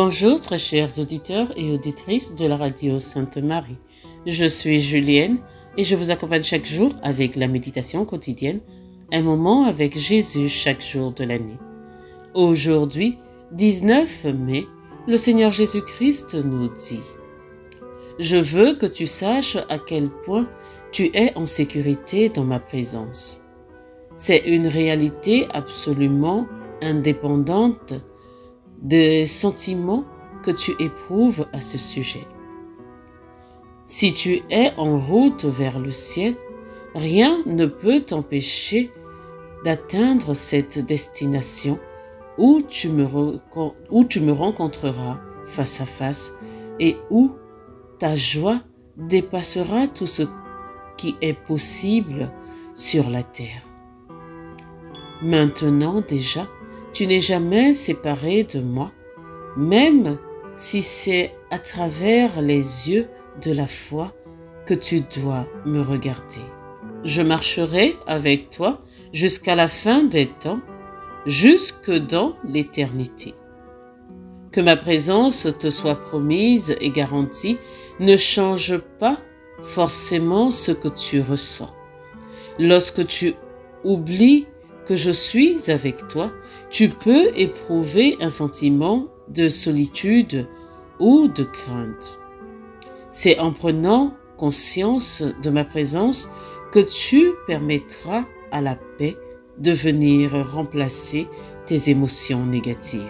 Bonjour très chers auditeurs et auditrices de la radio Sainte-Marie. Je suis Julienne et je vous accompagne chaque jour avec la méditation quotidienne, un moment avec Jésus chaque jour de l'année. Aujourd'hui, 19 mai, le Seigneur Jésus-Christ nous dit « Je veux que tu saches à quel point tu es en sécurité dans ma présence. » C'est une réalité absolument indépendante des sentiments que tu éprouves à ce sujet. Si tu es en route vers le ciel, rien ne peut t'empêcher d'atteindre cette destination où tu me rencontreras face à face et où ta joie dépassera tout ce qui est possible sur la terre. Maintenant déjà, tu n'es jamais séparé de moi, même si c'est à travers les yeux de la foi que tu dois me regarder. Je marcherai avec toi jusqu'à la fin des temps, jusque dans l'éternité. Que ma présence te soit promise et garantie ne change pas forcément ce que tu ressens. Lorsque tu oublies que je suis avec toi, tu peux éprouver un sentiment de solitude ou de crainte. C'est en prenant conscience de ma présence que tu permettras à la paix de venir remplacer tes émotions négatives.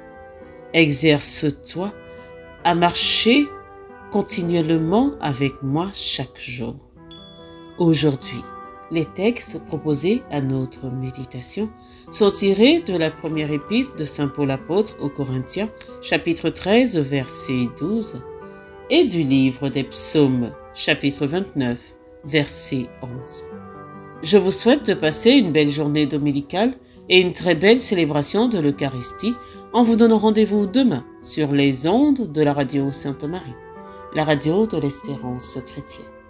Exerce-toi à marcher continuellement avec moi chaque jour. Aujourd'hui, les textes proposés à notre méditation sont tirés de la première épître de Saint Paul apôtre aux Corinthiens, chapitre 13, verset 12, et du livre des Psaumes, chapitre 29, verset 11. Je vous souhaite de passer une belle journée dominicale et une très belle célébration de l'Eucharistie en vous donnant rendez-vous demain sur les ondes de la radio Sainte-Marie, la radio de l'espérance chrétienne.